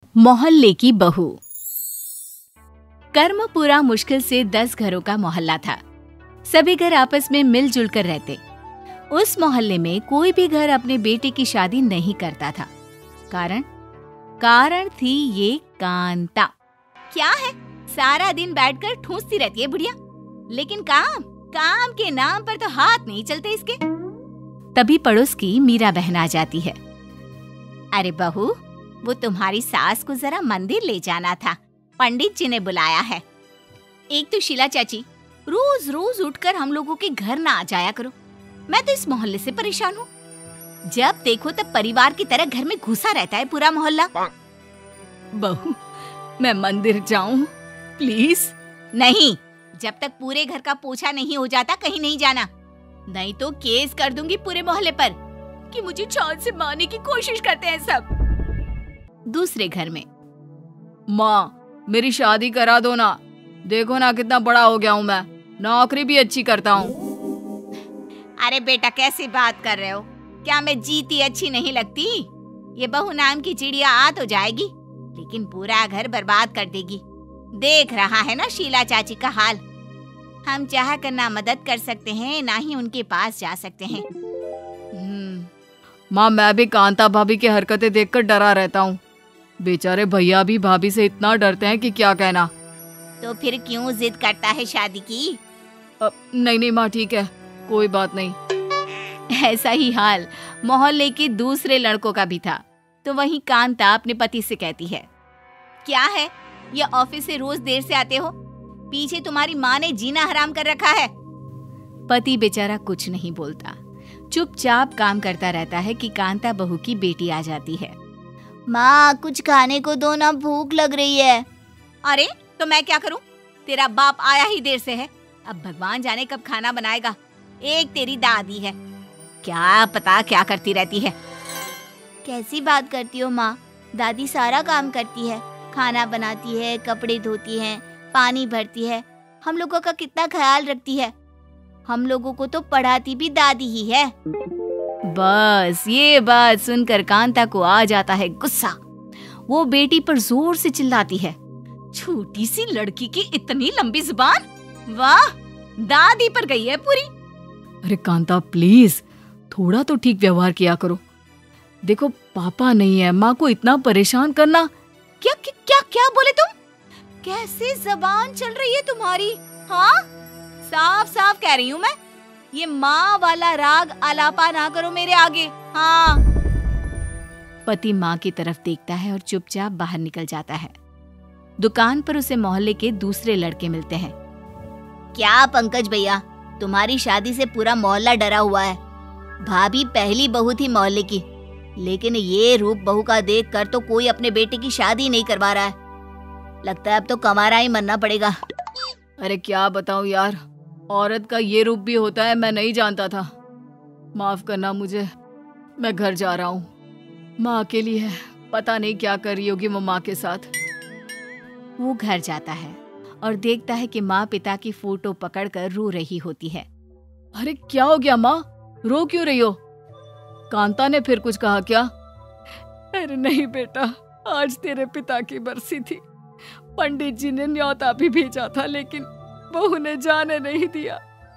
मोहल्ले की बहू। कर्मपुरा मुश्किल से 10 घरों का मोहल्ला था। सभी घर आपस में मिलजुल कर रहते। उस मोहल्ले में कोई भी घर अपने बेटे की शादी नहीं करता था। कारण थी ये कांता। क्या है, सारा दिन बैठकर ठूंसती रहती है बुढ़िया, लेकिन काम के नाम पर तो हाथ नहीं चलते इसके। तभी पड़ोस की मीरा बहन आ जाती है। अरे बहू, वो तुम्हारी सास को जरा मंदिर ले जाना था, पंडित जी ने बुलाया है। एक तो शीला चाची रोज रोज उठकर हम लोगों के घर ना आ जाया करो। मैं तो इस मोहल्ले से परेशान हूँ। जब देखो तब परिवार की तरह घर में घुसा रहता है पूरा मोहल्ला। बहू, मैं मंदिर जाऊं प्लीज? नहीं, जब तक पूरे घर का पोछा नहीं हो जाता कहीं नहीं जाना, नहीं तो केस कर दूंगी पूरे मोहल्ले पर कि मुझे चांद से मारने की कोशिश करते हैं सब। दूसरे घर में, माँ मेरी शादी करा दो ना, देखो ना कितना बड़ा हो गया हूँ मैं, नौकरी भी अच्छी करता हूँ। अरे बेटा, कैसी बात कर रहे हो? क्या मैं जीती अच्छी नहीं लगती? ये बहू नाम की चिड़िया आ तो जाएगी, लेकिन पूरा घर बर्बाद कर देगी। देख रहा है ना शीला चाची का हाल। हम चाह कर ना मदद कर सकते हैं, ना ही उनके पास जा सकते हैं। माँ, मैं भी कांता भाभी की हरकतें देखकर डरा रहता हूँ। बेचारे भैया भी भाभी से इतना डरते हैं कि क्या कहना। तो फिर क्यों जिद करता है शादी की? नहीं माँ, ठीक है, कोई बात नहीं। ऐसा ही हाल मोहल्ले के दूसरे लड़कों का भी था। तो वहीं कांता अपने पति से कहती है, क्या है ये ऑफिस से रोज देर से आते हो? पीछे तुम्हारी माँ ने जीना हराम कर रखा है। पति बेचारा कुछ नहीं बोलता, चुपचाप काम करता रहता है कि कांता बहू की बेटी आ जाती है। माँ, कुछ खाने को दो ना, भूख लग रही है। अरे तो मैं क्या करूं? तेरा बाप आया ही देर से है, अब भगवान जाने कब खाना बनाएगा। एक तेरी दादी है, क्या पता क्या करती रहती है। कैसी बात करती हो माँ? दादी सारा काम करती है, खाना बनाती है, कपड़े धोती है, पानी भरती है, हम लोगों का कितना ख्याल रखती है। हम लोगों को तो पढ़ाती भी दादी ही है। बस ये बात सुनकर कांता को आ जाता है गुस्सा। वो बेटी पर जोर से चिल्लाती है, छोटी सी लड़की की इतनी लंबी जुबान, वाह, दादी पर गई है पूरी। अरे कांता प्लीज, थोड़ा तो ठीक व्यवहार किया करो। देखो पापा नहीं है, माँ को इतना परेशान करना। क्या क्या क्या, क्या बोले तुम? कैसे जबान चल रही है तुम्हारी? हाँ, साफ साफ कह रही हूँ मैं, ये माँ वाला राग आलापा ना करो मेरे आगे। हाँ। पति माँ की तरफ देखता है और चुपचाप बाहर निकल जाता है। दुकान पर उसे मोहल्ले के दूसरे लड़के मिलते हैं। क्या पंकज भैया, तुम्हारी शादी से पूरा मोहल्ला डरा हुआ है। भाभी पहली बहू थी मोहल्ले की, लेकिन ये रूप बहू का देख कर तो कोई अपने बेटे की शादी नहीं करवा रहा है। लगता है अब तो कमारा ही मरना पड़ेगा। अरे क्या बताऊं यार, औरत का ये रूप भी होता है, मैं नहीं जानता था। माफ करना मुझे, मैं घर जा रहा हूँ। माँ अकेली है, पता नहीं क्या कर रही होगी वो माँ के साथ। वो घर जाता है और देखता है कि माँ पिता की फोटो पकड़कर रो रही होती है। अरे क्या हो गया माँ, रो क्यों रही हो? कांता ने फिर कुछ कहा क्या? अरे नहीं बेटा, आज तेरे पिता की बरसी थी। पंडित जी ने न्योता भी भेजा था, लेकिन बहू ने जाने नहीं दिया।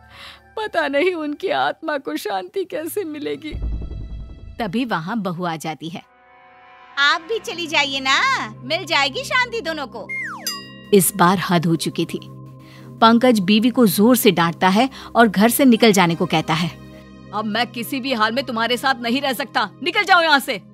पता नहीं उनकी आत्मा को शांति कैसे मिलेगी। तभी वहाँ बहू आ जाती है। आप भी चली जाइए ना, मिल जाएगी शांति दोनों को। इस बार हद हो चुकी थी। पंकज बीवी को जोर से डांटता है और घर से निकल जाने को कहता है। अब मैं किसी भी हाल में तुम्हारे साथ नहीं रह सकता, निकल जाओ यहाँ से।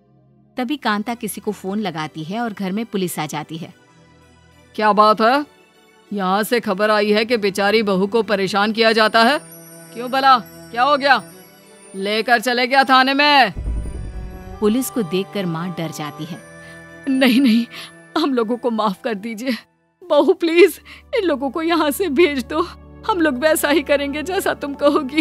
तभी कांता किसी को फोन लगाती है और घर में पुलिस आ जाती है। क्या बात है? यहाँ से खबर आई है कि बेचारी बहू को परेशान किया जाता है। क्यों भला, क्या हो गया? लेकर चले गया थाने में। पुलिस को देखकर माँ डर जाती है। नहीं, हम लोगों को माफ कर दीजिए। बहू प्लीज, इन लोगों को यहाँ से भेज दो, हम लोग वैसा ही करेंगे जैसा तुम कहोगी।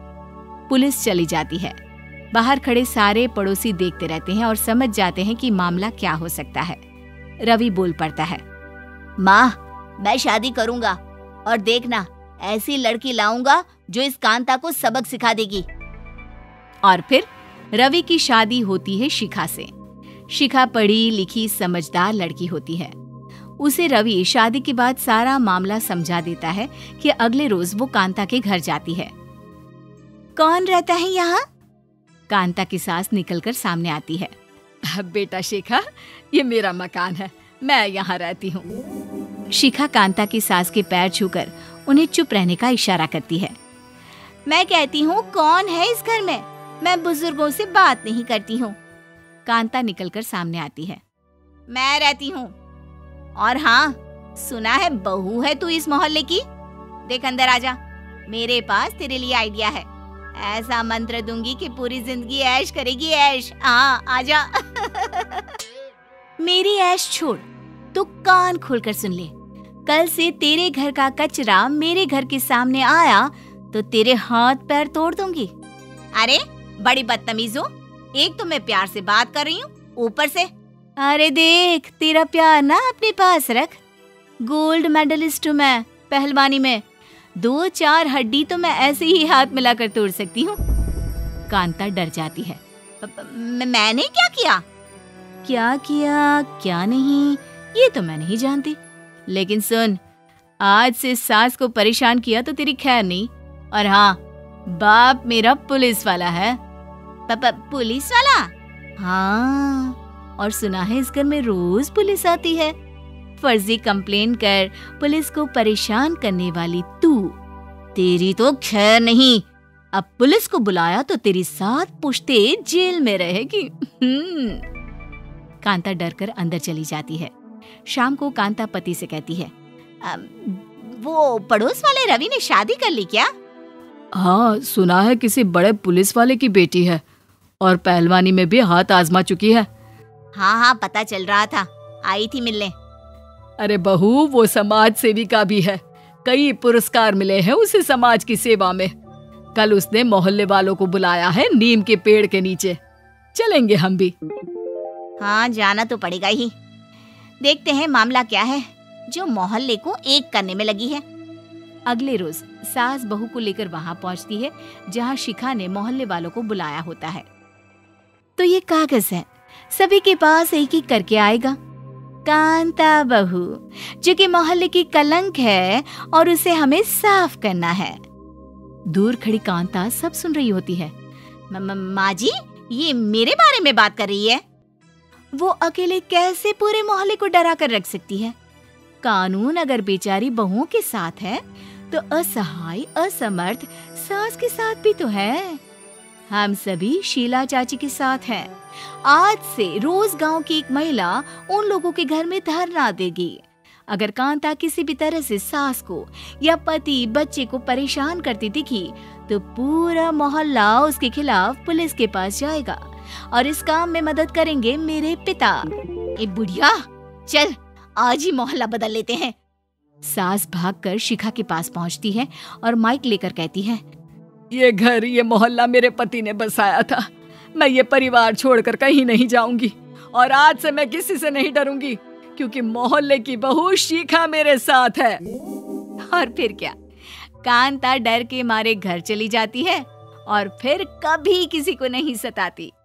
पुलिस चली जाती है। बाहर खड़े सारे पड़ोसी देखते रहते हैं और समझ जाते हैं कि मामला क्या हो सकता है। रवि बोल पड़ता है, माँ मैं शादी करूंगा और देखना ऐसी लड़की लाऊंगा जो इस कांता को सबक सिखा देगी। और फिर रवि की शादी होती है शिखा से। शिखा पढ़ी लिखी समझदार लड़की होती है। उसे रवि शादी के बाद सारा मामला समझा देता है कि अगले रोज वो कांता के घर जाती है। कौन रहता है यहाँ? कांता की सास निकलकर सामने आती है। बेटा शिखा, ये मेरा मकान है, मैं यहाँ रहती हूँ। शिखा कांता की सास के पैर छूकर उन्हें चुप रहने का इशारा करती है। मैं कहती हूँ कौन है इस घर में? मैं बुजुर्गों से बात नहीं करती हूँ। कांता निकलकर सामने आती है। मैं रहती हूँ। और हाँ, सुना है बहू है तू इस मोहल्ले की। देख अंदर आजा, मेरे पास तेरे लिए आइडिया है। ऐसा मंत्र दूंगी कि पूरी जिंदगी ऐश करेगी, ऐश। हाँ आजा। मेरी ऐश छोड़, तू कान खोलकर सुन ले। कल से तेरे घर का कचरा मेरे घर के सामने आया तो तेरे हाथ पैर तोड़ दूंगी। अरे बड़ी बदतमीज हो, एक तो मैं प्यार से बात कर रही हूँ, ऊपर से। अरे देख, तेरा प्यार ना अपने पास रख। गोल्ड मेडलिस्ट हूँ मैं पहलवानी में। 2-4 हड्डी तो मैं ऐसे ही हाथ मिलाकर तोड़ सकती हूँ। कांता डर जाती है। मैंने क्या किया? क्या किया क्या नहीं ये तो मैं नहीं जानती, लेकिन सुन, आज से सास को परेशान किया तो तेरी खैर नहीं। और हाँ, बाप मेरा पुलिस वाला है। पुलिस वाला? हाँ, और सुना है इस घर में रोज पुलिस आती है। फर्जी कंप्लेन कर पुलिस को परेशान करने वाली तू, तेरी तो खैर नहीं। अब पुलिस को बुलाया तो तेरी 7 पुश्ते जेल में रहेगी। कांता डरकर अंदर चली जाती है। शाम को कांता पति से कहती है, वो पड़ोस वाले रवि ने शादी कर ली क्या? हाँ, सुना है किसी बड़े पुलिस वाले की बेटी है और पहलवानी में भी हाथ आजमा चुकी है। हाँ, पता चल रहा था, आई थी मिलने। अरे बहू, वो समाज सेविका भी है। कई पुरस्कार मिले हैं उसे समाज की सेवा में। कल उसने मोहल्ले वालों को बुलाया है नीम के पेड़ के नीचे। चलेंगे हम भी। हाँ, जाना तो पड़ेगा ही। देखते हैं मामला क्या है जो मोहल्ले को एक करने में लगी है। अगले रोज सास बहू को लेकर वहां पहुंचती है जहां शिखा ने मोहल्ले वालों को बुलाया होता है। तो ये कागज है, सभी के पास एक एक करके आएगा। कांता बहू, जो कि मोहल्ले की कलंक है और उसे हमें साफ करना है। दूर खड़ी कांता सब सुन रही होती है। माँ जी, ये मेरे बारे में बात कर रही है? वो अकेले कैसे पूरे मोहल्ले को डरा कर रख सकती है? कानून अगर बेचारी बहुओं के साथ है तो असहाय असमर्थ सास के साथ भी तो है। हम सभी शीला चाची के साथ हैं। आज से रोज गांव की एक महिला उन लोगों के घर में धरना देगी। अगर कांता किसी भी तरह से सास को या पति बच्चे को परेशान करती दिखी तो पूरा मोहल्ला उसके खिलाफ पुलिस के पास जाएगा और इस काम में मदद करेंगे मेरे पिता। ए बुढ़िया, चल आज ही मोहल्ला बदल लेते हैं। सास भागकर शिखा के पास पहुंचती है और माइक लेकर कहती है, ये घर, ये मोहल्ला मेरे पति ने बसाया था। मैं ये परिवार छोड़कर कहीं नहीं जाऊंगी और आज से मैं किसी से नहीं डरूंगी क्योंकि मोहल्ले की बहू शिखा मेरे साथ है। और फिर क्या, कांता डर के मारे घर चली जाती है और फिर कभी किसी को नहीं सताती।